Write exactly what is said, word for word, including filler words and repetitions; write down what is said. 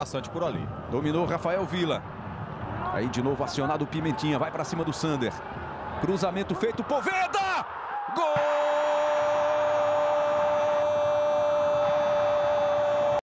bastante por ali. Dominou Rafael Vila. Aí de novo acionado o Pimentinha. Vai para cima do Sander. Cruzamento feito. Poveda! Gol!